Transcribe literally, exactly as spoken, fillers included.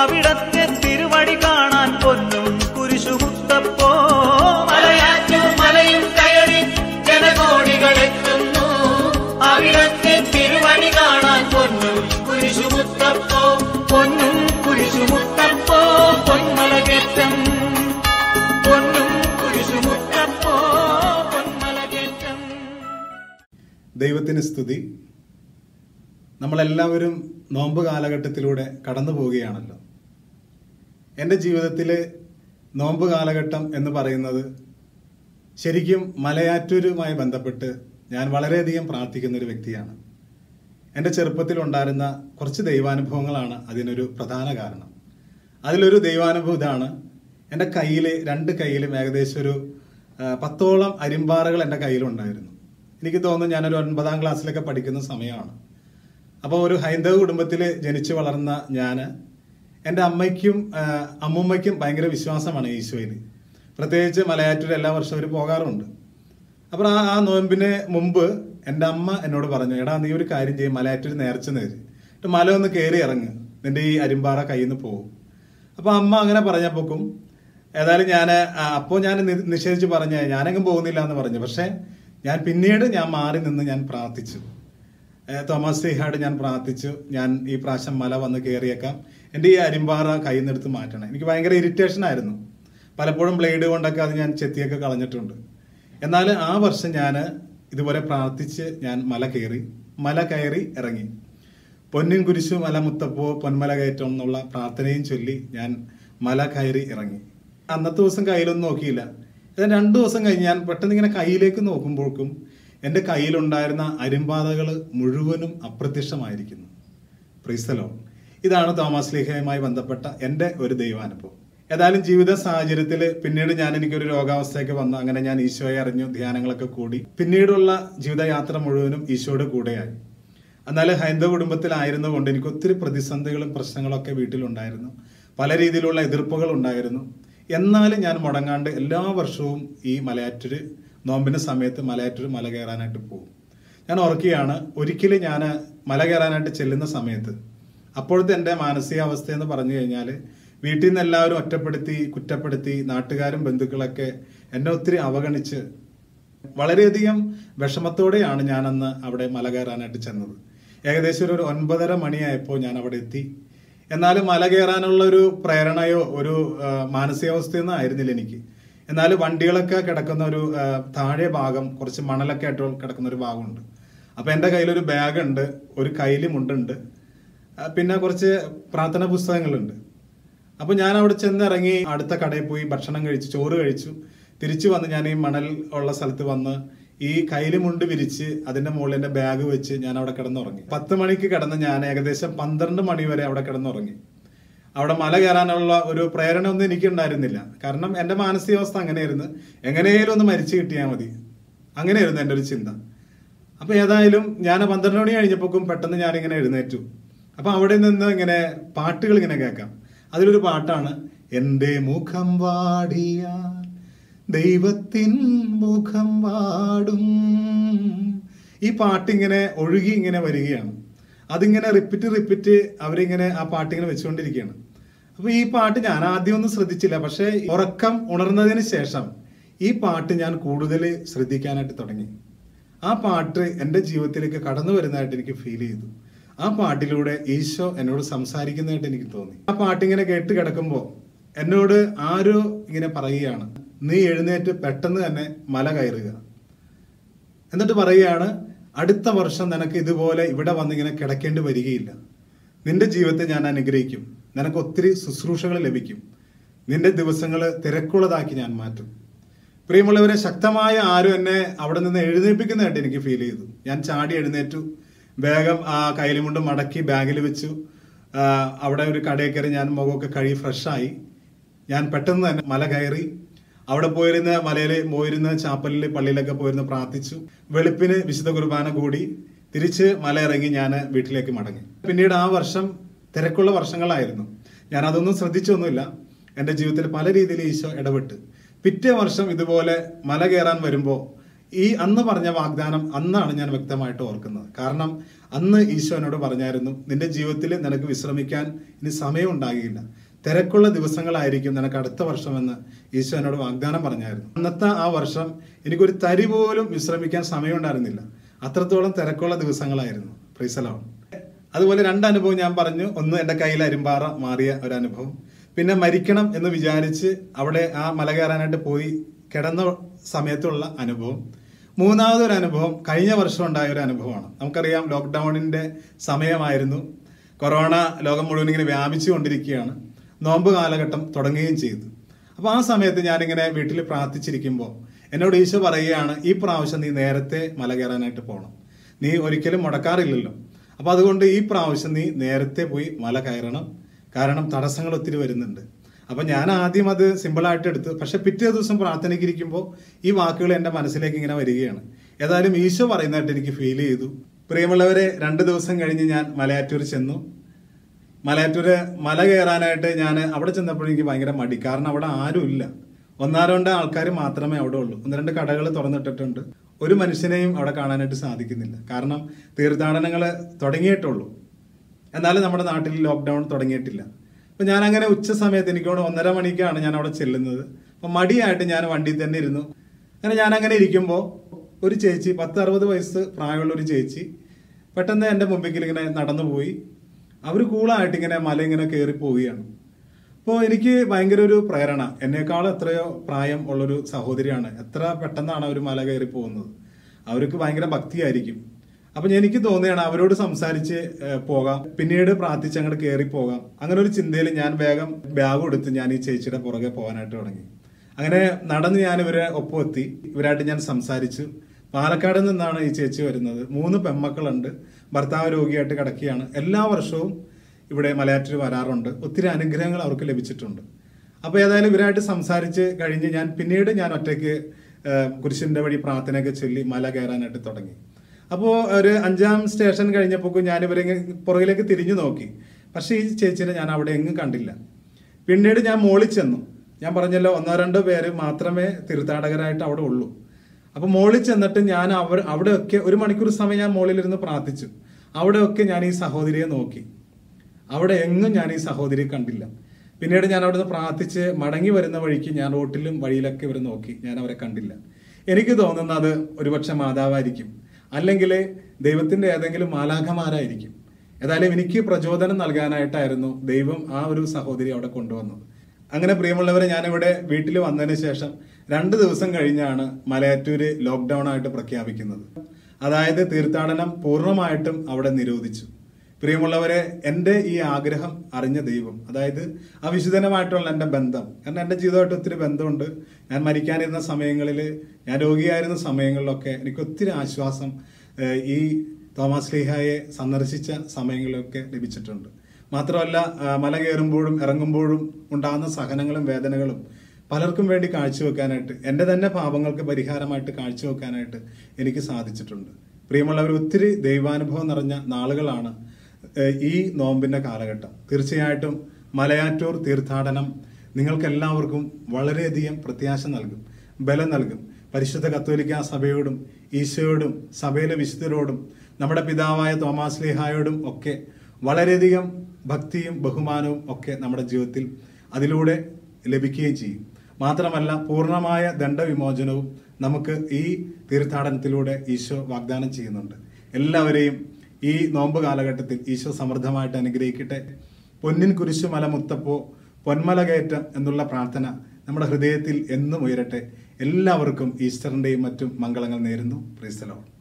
അവിടത്തെ തിരുവടി കാണാൻ പൊന്നും കുരിശുമുത്തപ്പോ മലയാറ്റൂർ മലയും കയറി ജനകോടികളെത്തുന്നു. അവിടത്തെ തിരുവടി കാണാൻ പൊന്നും കുരിശുമുത്തപ്പോ പൊന്നും കുരിശുമുത്തപ്പോ പൊന്മലകേറ്റം പൊന്നും കുരിശുമുത്തപ്പോ പൊന്മലകേറ്റം. ദൈവത്തിന് സ്തുതി. നമ്മളെല്ലാവരും നോമ്പ് കാലഘട്ടത്തിലൂടെ കടന്നു പോവുകയാണല്ലോ. എൻ്റെ ജീവിതത്തിൽ നോമ്പ് കാലഘട്ടം എന്ന് പറയുന്നത് ശരിക്കും മലയാറ്റൂരുമായി ബന്ധപ്പെട്ട് ഞാൻ വളരെയധികം പ്രാർത്ഥിക്കുന്ന ഒരു വ്യക്തിയാണ്. എൻ്റെ ചെറുപ്പത്തിലുണ്ടായിരുന്ന കുറച്ച് ദൈവാനുഭവങ്ങളാണ് അതിനൊരു പ്രധാന കാരണം. അതിലൊരു ദൈവാനുഭവം ഇതാണ്. എൻ്റെ കയ്യിൽ രണ്ട് കയ്യിലും ഏകദേശം ഒരു പത്തോളം അരിമ്പാറകൾ എൻ്റെ കയ്യിലുണ്ടായിരുന്നു. എനിക്ക് തോന്നുന്നു ഞാനൊരു ഒൻപതാം ക്ലാസ്സിലൊക്കെ പഠിക്കുന്ന സമയമാണ്. അപ്പോൾ ഒരു ഹൈന്ദവ കുടുംബത്തിൽ ജനിച്ചു വളർന്ന ഞാൻ, എൻ്റെ അമ്മയ്ക്കും അമ്മൂമ്മയ്ക്കും ഭയങ്കര വിശ്വാസമാണ് ഈശോയിൽ. പ്രത്യേകിച്ച് മലയാറ്റൂർ എല്ലാ വർഷവും അവർ പോകാറുണ്ട്. അപ്പോൾ ആ ആ നോയമ്പിന് മുമ്പ് എൻ്റെ അമ്മ എന്നോട് പറഞ്ഞു, എടാ നീ ഒരു കാര്യം ചെയ്യും, മലയാറ്റൂർ നേർച്ച നേര് എന്നിട്ട് മല ഒന്ന് കയറി ഇറങ്ങ്, നിന്റെ ഈ അരിമ്പാറ കയ്യിൽ നിന്ന് പോകും. അപ്പോൾ അമ്മ അങ്ങനെ പറഞ്ഞപ്പോക്കും ഏതായാലും ഞാൻ അപ്പോൾ ഞാൻ നിഷേധിച്ച് പറഞ്ഞ ഞാനെങ്ങും പോകുന്നില്ല എന്ന് പറഞ്ഞു. പക്ഷേ ഞാൻ പിന്നീട് ഞാൻ മാറി നിന്ന് ഞാൻ പ്രാർത്ഥിച്ചു. തോമസ് ശ്രീഹാട് ഞാൻ പ്രാർത്ഥിച്ചു, ഞാൻ ഈ പ്രാവശ്യം മല വന്ന് കയറിയേക്കാം, എൻ്റെ ഈ അരിമ്പാറ കയ്യിൽ നിന്ന് എടുത്ത് മാറ്റണം. എനിക്ക് ഭയങ്കര ഇറിറ്റേഷൻ ആയിരുന്നു. പലപ്പോഴും ബ്ലേഡ് കൊണ്ടൊക്കെ അത് ഞാൻ ചെത്തിയൊക്കെ കളഞ്ഞിട്ടുണ്ട്. എന്നാൽ ആ വർഷം ഞാൻ ഇതുപോലെ പ്രാർത്ഥിച്ച് ഞാൻ മല കയറി മല കയറി ഇറങ്ങി. പൊന്നിൻ കുരിശു മല മുത്തപ്പോ പൊന്മല കയറ്റം എന്നുള്ള പ്രാർത്ഥനയും ചൊല്ലി ഞാൻ മല കയറി ഇറങ്ങി. അന്നത്തെ ദിവസം കയ്യിലൊന്നും നോക്കിയില്ല. ഇത് രണ്ടു ദിവസം കഴിഞ്ഞ് ഞാൻ പെട്ടെന്ന് ഇങ്ങനെ കയ്യിലേക്ക് നോക്കുമ്പോഴേക്കും എൻ്റെ കയ്യിലുണ്ടായിരുന്ന അരിമ്പാതകൾ മുഴുവനും അപ്രത്യക്ഷമായിരിക്കുന്നു. Praise the lord. ഇതാണ് തോമസ് ശ്ലീഹയുമായി ബന്ധപ്പെട്ട എൻ്റെ ഒരു ദൈവാനുഭവം. ഏതായാലും ജീവിത സാഹചര്യത്തിൽ പിന്നീട് ഞാൻ എനിക്കൊരു രോഗാവസ്ഥയൊക്കെ വന്നു. അങ്ങനെ ഞാൻ ഈശോയെ അറിഞ്ഞു, ധ്യാനങ്ങളൊക്കെ കൂടി. പിന്നീടുള്ള ജീവിതയാത്ര മുഴുവനും ഈശോയുടെ കൂടെയായി. എന്നാൽ ഹൈന്ദവ കുടുംബത്തിലായിരുന്നു കൊണ്ട് എനിക്ക് ഒത്തിരി പ്രതിസന്ധികളും പ്രശ്നങ്ങളൊക്കെ വീട്ടിലുണ്ടായിരുന്നു. പല രീതിയിലുള്ള എതിർപ്പുകൾ ഉണ്ടായിരുന്നു. എന്നാലും ഞാൻ മുടങ്ങാണ്ട് എല്ലാ വർഷവും ഈ മലയാറ്റൂര് നോമ്പിന്റെ സമയത്ത് മലയാറ്റൂർ മല കയറാനായിട്ട് പോകും. ഞാൻ ഓർക്കുകയാണ്, ഒരിക്കലും ഞാൻ മല കയറാനായിട്ട് ചെല്ലുന്ന സമയത്ത് അപ്പോഴത്തെ എൻ്റെ മാനസികാവസ്ഥ എന്ന് പറഞ്ഞു കഴിഞ്ഞാൽ വീട്ടിൽ നിന്ന് എല്ലാവരും ഒറ്റപ്പെടുത്തി കുറ്റപ്പെടുത്തി നാട്ടുകാരും ബന്ധുക്കളൊക്കെ എന്നെ ഒത്തിരി അവഗണിച്ച് വളരെയധികം വിഷമത്തോടെയാണ് ഞാനന്ന് അവിടെ മല കയറാനായിട്ട് ചെന്നത്. ഏകദേശം ഒരു ഒൻപതര മണിയായപ്പോൾ ഞാൻ അവിടെ എത്തി. എന്നാലും മല കയറാനുള്ള ഒരു പ്രേരണയോ ഒരു മാനസികാവസ്ഥയൊന്നും ആയിരുന്നില്ല എനിക്ക്. എന്നാൽ വണ്ടികളൊക്കെ കിടക്കുന്ന ഒരു താഴെ ഭാഗം കുറച്ച് മണലൊക്കെ ആയിട്ട് കിടക്കുന്ന ഒരു ഭാഗമുണ്ട്. അപ്പം എൻ്റെ കയ്യിലൊരു ബാഗുണ്ട്, ഒരു കയ്യിലും മുണ്ടുണ്ട്, പിന്നെ കുറച്ച് പ്രാർത്ഥന പുസ്തകങ്ങളുണ്ട്. അപ്പോൾ ഞാൻ അവിടെ ചെന്നിറങ്ങി അടുത്ത കടയിൽ പോയി ഭക്ഷണം കഴിച്ചു, ചോറ് കഴിച്ചു. തിരിച്ചു വന്ന് ഞാൻ ഈ മണൽ ഉള്ള സ്ഥലത്ത് വന്ന് ഈ കയ്യിലും മുണ്ട് വിരിച്ച് അതിൻ്റെ മുകളിൽ എൻ്റെ ബാഗ് വെച്ച് ഞാൻ അവിടെ കിടന്നുറങ്ങി. പത്ത് മണിക്ക് കിടന്ന് ഞാൻ ഏകദേശം പന്ത്രണ്ട് മണി വരെ അവിടെ കിടന്നുറങ്ങി. അവിടെ മല കയറാനുള്ള ഒരു പ്രേരണ ഒന്നും എനിക്കുണ്ടായിരുന്നില്ല. കാരണം എൻ്റെ മാനസികാവസ്ഥ അങ്ങനെയായിരുന്നു, എങ്ങനെയായാലും ഒന്ന് മരിച്ചു കിട്ടിയാൽ മതി, അങ്ങനെയായിരുന്നു എൻ്റെ ഒരു ചിന്ത. അപ്പോൾ ഏതായാലും ഞാൻ പന്ത്രണ്ട് മണി കഴിഞ്ഞപ്പോഴും പെട്ടെന്ന് ഞാനിങ്ങനെ എഴുന്നേറ്റു. അപ്പം അവിടെ നിന്ന് ഇങ്ങനെ പാട്ടുകൾ ഇങ്ങനെ കേൾക്കാം. അതിലൊരു പാട്ടാണ്, എൻ്റെ മുഖം വാടിയ ദൈവത്തിൻ മുഖം വാടും. ഈ പാട്ടിങ്ങനെ ഒഴുകി ഇങ്ങനെ വരികയാണ്. അതിങ്ങനെ റിപ്പീറ്റ് റിപ്പീറ്റ് അവരിങ്ങനെ ആ പാട്ടിങ്ങനെ വെച്ചുകൊണ്ടിരിക്കുകയാണ്. അപ്പൊ ഈ പാട്ട് ഞാൻ ആദ്യം ഒന്നും ശ്രദ്ധിച്ചില്ല. പക്ഷെ ഉറക്കം ഉണർന്നതിന് ശേഷം ഈ പാട്ട് ഞാൻ കൂടുതൽ ശ്രദ്ധിക്കാനായിട്ട് തുടങ്ങി. ആ പാട്ട് എൻ്റെ ജീവിതത്തിലേക്ക് കടന്നു വരുന്നതായിട്ട് എനിക്ക് ഫീൽ ചെയ്തു. ആ പാട്ടിലൂടെ ഈശോ എന്നോട് സംസാരിക്കുന്നതായിട്ട് എനിക്ക് തോന്നി. ആ പാട്ടിങ്ങനെ കേട്ട് കിടക്കുമ്പോൾ എന്നോട് ആരോ ഇങ്ങനെ പറയുകയാണ്, നീ എഴുന്നേറ്റ് പെട്ടെന്ന് തന്നെ മല കയറുക. എന്നിട്ട് പറയുകയാണ്, അടുത്ത വർഷം നിനക്ക് ഇതുപോലെ ഇവിടെ വന്നിങ്ങനെ കിടക്കേണ്ടി വരികയില്ല. നിന്റെ ജീവിതത്തെ ഞാൻ അനുഗ്രഹിക്കും, നിനക്ക് ഒത്തിരി ശുശ്രൂഷകൾ ലഭിക്കും, നിന്റെ ദിവസങ്ങൾ തിരക്കുള്ളതാക്കി ഞാൻ മാറ്റും. പ്രിയമുള്ളവരെ, ശക്തമായ ആരും എന്നെ അവിടെ നിന്ന് എഴുന്നേൽപ്പിക്കുന്നതായിട്ട് എനിക്ക് ഫീൽ ചെയ്തു. ഞാൻ ചാടി എഴുന്നേറ്റു, വേഗം ആ കയ്യിലും കൊണ്ട് മടക്കി ബാഗിൽ വെച്ചു. അവിടെ ഒരു കടയിൽ കയറി ഞാൻ മുഖമൊക്കെ കഴുകി ഫ്രഷായി. ഞാൻ പെട്ടെന്ന് തന്നെ മല കയറി. അവിടെ പോയിരുന്ന മലയിൽ പോയിരുന്ന ചാപ്പലിൽ പള്ളിയിലൊക്കെ പോയിരുന്ന് പ്രാർത്ഥിച്ചു. വെളുപ്പിന് വിശുദ്ധ കുർബാന കൂടി തിരിച്ച് മല ഇറങ്ങി ഞാൻ വീട്ടിലേക്ക് മടങ്ങി. പിന്നീട് ആ വർഷം തിരക്കുള്ള വർഷങ്ങളായിരുന്നു. ഞാൻ അതൊന്നും ശ്രദ്ധിച്ചൊന്നുമില്ല. എൻ്റെ ജീവിതത്തിൽ പല രീതിയിൽ ഈശോ ഇടപെട്ട് പിറ്റേ വർഷം ഇതുപോലെ മല കയറാൻ വരുമ്പോൾ ഈ അന്ന് പറഞ്ഞ വാഗ്ദാനം അന്നാണ് ഞാൻ വ്യക്തമായിട്ട് ഓർക്കുന്നത്. കാരണം അന്ന് ഈശോ എന്നോട് പറഞ്ഞായിരുന്നു, നിന്റെ ജീവിതത്തിൽ നിനക്ക് വിശ്രമിക്കാൻ ഇനി സമയം ഉണ്ടാകില്ല, തിരക്കുള്ള ദിവസങ്ങളായിരിക്കും നിനക്ക് അടുത്ത വർഷമെന്ന് ഈശോ എന്നോട് വാഗ്ദാനം പറഞ്ഞായിരുന്നു. അന്നത്തെ ആ വർഷം എനിക്കൊരു തരി പോലും വിശ്രമിക്കാൻ സമയം ഉണ്ടായിരുന്നില്ല. അത്രത്തോളം തിരക്കുള്ള ദിവസങ്ങളായിരുന്നു. Price the Lord. അതുപോലെ രണ്ട് അനുഭവം ഞാൻ പറഞ്ഞു. ഒന്ന്, എൻ്റെ കയ്യിൽ അരിമ്പാറ മാറിയ ഒരു അനുഭവം. പിന്നെ മരിക്കണം എന്ന് വിചാരിച്ച് അവിടെ ആ മല കയറാനായിട്ട് പോയി കിടന്ന സമയത്തുള്ള അനുഭവം. മൂന്നാമതൊരു അനുഭവം കഴിഞ്ഞ വർഷം ഉണ്ടായ ഒരു അനുഭവമാണ്. നമുക്കറിയാം, ലോക്ക്ഡൗണിൻ്റെ സമയമായിരുന്നു. കൊറോണ ലോകം മുഴുവൻ ഇങ്ങനെ വ്യാപിച്ചു കൊണ്ടിരിക്കുകയാണ്. നോമ്പ് കാലഘട്ടം തുടങ്ങുകയും ചെയ്തു. അപ്പോൾ ആ സമയത്ത് ഞാനിങ്ങനെ വീട്ടിൽ പ്രാർത്ഥിച്ചിരിക്കുമ്പോൾ എന്നോട് ഈശോ പറയുകയാണ്, ഈ പ്രാവശ്യം നീ നേരത്തെ മല കയറാനായിട്ട് പോകണം. നീ ഒരിക്കലും മുടക്കാറില്ലല്ലോ. അപ്പോൾ അതുകൊണ്ട് ഈ പ്രാവശ്യം നീ നേരത്തെ പോയി മല കയറണം. കാരണം തടസ്സങ്ങൾ ഒത്തിരി വരുന്നുണ്ട്. അപ്പം ഞാൻ ആദ്യം അത് സിമ്പിളായിട്ട് എടുത്തു. പക്ഷെ പിറ്റേ ദിവസം പ്രാർത്ഥനയ്ക്ക് ഇരിക്കുമ്പോൾ ഈ വാക്കുകൾ എൻ്റെ മനസ്സിലേക്ക് ഇങ്ങനെ വരികയാണ്. ഏതായാലും ഈശോ പറയുന്നതായിട്ട് എനിക്ക് ഫീൽ ചെയ്തു. പ്രിയമുള്ളവരെ, രണ്ട് ദിവസം കഴിഞ്ഞ് ഞാൻ മലയാറ്റൂർ ചെന്നു. മലയാറ്റൂർ മല കയറാനായിട്ട് ഞാൻ അവിടെ ചെന്നപ്പോൾ എനിക്ക് ഭയങ്കര മടി. കാരണം അവിടെ ആരുമില്ല. ഒന്നോ രണ്ടോ ആൾക്കാർ മാത്രമേ അവിടെ ഉള്ളൂ. ഒന്ന് രണ്ട് കടകൾ തുറന്നിട്ടിട്ടുണ്ട്. ഒരു മനുഷ്യനെയും അവിടെ കാണാനായിട്ട് സാധിക്കുന്നില്ല. കാരണം തീർത്ഥാടനങ്ങൾ തുടങ്ങിയിട്ടുള്ളൂ. എന്നാലും നമ്മുടെ നാട്ടിൽ ലോക്ക്ഡൗൺ തുടങ്ങിയിട്ടില്ല. അപ്പം ഞാനങ്ങനെ ഉച്ച സമയത്ത്, എനിക്കോട് ഒന്നര മണിക്കാണ് ഞാൻ അവിടെ ചെല്ലുന്നത്. അപ്പം മടിയായിട്ട് ഞാൻ വണ്ടിയിൽ തന്നെ ഇരുന്നു. അങ്ങനെ ഞാനങ്ങനെ ഇരിക്കുമ്പോൾ ഒരു ചേച്ചി, പത്ത് അറുപത് വയസ്സ് പ്രായമുള്ള ഒരു ചേച്ചി പെട്ടെന്ന് എൻ്റെ മുമ്പിൽ ഇങ്ങനെ നടന്നു പോയി. അവർ കൂളായിട്ട് ഇങ്ങനെ മല ഇങ്ങനെ കയറി പോവുകയാണ്. അപ്പോൾ എനിക്ക് ഭയങ്കര ഒരു പ്രേരണ. എന്നേക്കാൾ എത്രയോ പ്രായം ഉള്ളൊരു സഹോദരിയാണ്. എത്ര പെട്ടെന്നാണ് അവർ മല കയറി പോകുന്നത്. അവർക്ക് ഭയങ്കര ഭക്തിയായിരിക്കും. അപ്പം എനിക്ക് തോന്നുകയാണ് അവരോട് സംസാരിച്ച് പോകാം, പിന്നീട് പ്രാർത്ഥിച്ച് അങ്ങോട്ട് കയറി പോകാം. അങ്ങനെ ഒരു ചിന്തയിൽ ഞാൻ വേഗം ബാഗ് എടുത്ത് ഞാൻ ഈ ചേച്ചിയുടെ പുറകെ പോകാനായിട്ട് തുടങ്ങി. അങ്ങനെ നടന്ന് ഞാൻ ഇവരെ ഒപ്പം എത്തി. ഇവരായിട്ട് ഞാൻ സംസാരിച്ചു. പാലക്കാട് നിന്നാണ് ഈ ചേച്ചി വരുന്നത്. മൂന്ന് പെൺമക്കളുണ്ട്. ഭർത്താവ് രോഗിയായിട്ട് കിടക്കുകയാണ്. എല്ലാ വർഷവും ഇവിടെ മലയാറ്റൂർ വരാറുണ്ട്. ഒത്തിരി അനുഗ്രഹങ്ങൾ അവർക്ക് ലഭിച്ചിട്ടുണ്ട്. അപ്പോൾ ഏതായാലും ഇവരായിട്ട് സംസാരിച്ച് കഴിഞ്ഞ് ഞാൻ പിന്നീട് ഞാൻ ഒറ്റയ്ക്ക് കുരിശിൻ്റെ വഴി പ്രാർത്ഥനയൊക്കെ ചൊല്ലി മല കയറാനായിട്ട് തുടങ്ങി. അപ്പോൾ ഒരു അഞ്ചാം സ്റ്റേഷൻ കഴിഞ്ഞപ്പോൾ ഞാൻ ഇവരെ പുറകിലേക്ക് തിരിഞ്ഞു നോക്കി. പക്ഷേ ഈ ചേച്ചിനെ ഞാൻ അവിടെ എങ്ങും കണ്ടില്ല. പിന്നീട് ഞാൻ മോളിൽ ചെന്നു. ഞാൻ പറഞ്ഞല്ലോ, ഒന്നോ രണ്ടോ പേര് മാത്രമേ തീർത്ഥാടകരായിട്ട് അവിടെ ഉള്ളൂ. അപ്പോൾ മോളിൽ ചെന്നിട്ട് ഞാൻ അവർ അവിടെയൊക്കെ ഒരു മണിക്കൂർ സമയം ഞാൻ മോളിലിരുന്ന് പ്രാർത്ഥിച്ചു. അവിടെയൊക്കെ ഞാൻ ഈ സഹോദരിയെ നോക്കി. അവിടെ എങ്ങും ഞാൻ ഈ സഹോദരിയെ കണ്ടില്ല. പിന്നീട് ഞാൻ അവിടുന്ന് പ്രാർത്ഥിച്ച് മടങ്ങി വരുന്ന വഴിക്ക് ഞാൻ റോട്ടിലും വഴിയിലൊക്കെ ഇവരെ നോക്കി. ഞാൻ അവരെ കണ്ടില്ല. എനിക്ക് തോന്നുന്നത് ഒരുപക്ഷെ മാതാവായിരിക്കും, അല്ലെങ്കിൽ ദൈവത്തിൻ്റെ ഏതെങ്കിലും മാലാഖമാരായിരിക്കും. ഏതായാലും എനിക്ക് പ്രചോദനം നൽകാനായിട്ടായിരുന്നു ദൈവം ആ ഒരു സഹോദരി അവിടെ കൊണ്ടുവന്നത്. അങ്ങനെ പ്രിയമുള്ളവരെ, ഞാനിവിടെ വീട്ടിൽ വന്നതിന് ശേഷം രണ്ട് ദിവസം കഴിഞ്ഞാണ് മലയാറ്റൂര് ലോക്ക്ഡൗൺ ആയിട്ട് പ്രഖ്യാപിക്കുന്നത്. അതായത് തീർത്ഥാടനം പൂർണ്ണമായിട്ടും അവിടെ നിരോധിച്ചു. പ്രിയമുള്ളവരെ, എൻ്റെ ഈ ആഗ്രഹം അറിഞ്ഞ ദൈവം, അതായത് അവിശുദ്ധനുമായിട്ടുള്ള എൻ്റെ ബന്ധം, കാരണം എൻ്റെ ജീവിതമായിട്ട് ഒത്തിരി ബന്ധമുണ്ട്. ഞാൻ മരിക്കാനിരുന്ന സമയങ്ങളിൽ, ഞാൻ രോഗിയായിരുന്ന സമയങ്ങളിലൊക്കെ എനിക്ക് ഒത്തിരി ആശ്വാസം ഈ തോമസ് ലീഹായെ സന്ദർശിച്ച സമയങ്ങളിലൊക്കെ ലഭിച്ചിട്ടുണ്ട്. മാത്രമല്ല, മല കയറുമ്പോഴും ഇറങ്ങുമ്പോഴും ഉണ്ടാകുന്ന സഹനങ്ങളും വേദനകളും പലർക്കും വേണ്ടി കാഴ്ചവെക്കാനായിട്ട്, എൻ്റെ തന്നെ പാപങ്ങൾക്ക് പരിഹാരമായിട്ട് കാഴ്ചവെക്കാനായിട്ട് എനിക്ക് സാധിച്ചിട്ടുണ്ട്. പ്രിയമുള്ളവർ, ഒത്തിരി ദൈവാനുഭവം നിറഞ്ഞ നാളുകളാണ് ഈ നോമ്പിൻ്റെ കാലഘട്ടം. തീർച്ചയായിട്ടും മലയാറ്റൂർ തീർത്ഥാടനം നിങ്ങൾക്കെല്ലാവർക്കും വളരെയധികം പ്രത്യാശ നൽകും, ബലം നൽകും. പരിശുദ്ധ കത്തോലിക്ക സഭയോടും ഈശോയോടും സഭയിലെ വിശുദ്ധരോടും നമ്മുടെ പിതാവായ തോമാസ് ലീഹായോടും ഒക്കെ വളരെയധികം ഭക്തിയും ബഹുമാനവും ഒക്കെ നമ്മുടെ ജീവിതത്തിൽ അതിലൂടെ ലഭിക്കുകയും ചെയ്യും. മാത്രമല്ല, പൂർണ്ണമായ ദണ്ഡവിമോചനവും നമുക്ക് ഈ തീർത്ഥാടനത്തിലൂടെ ഈശോ വാഗ്ദാനം ചെയ്യുന്നുണ്ട്. എല്ലാവരെയും ഈ നോമ്പ് കാലഘട്ടത്തിൽ ഈശോ സമൃദ്ധമായിട്ട് അനുഗ്രഹിക്കട്ടെ. പൊന്നിൻ കുരിശു മല മുത്തപ്പോ പൊന്മല കയറ്റം എന്നുള്ള പ്രാർത്ഥന നമ്മുടെ ഹൃദയത്തിൽ എന്നും ഉയരട്ടെ. എല്ലാവർക്കും ഈസ്റ്ററിൻ്റെയും മറ്റും മംഗളങ്ങൾ നേരുന്നു. Praise the Lord.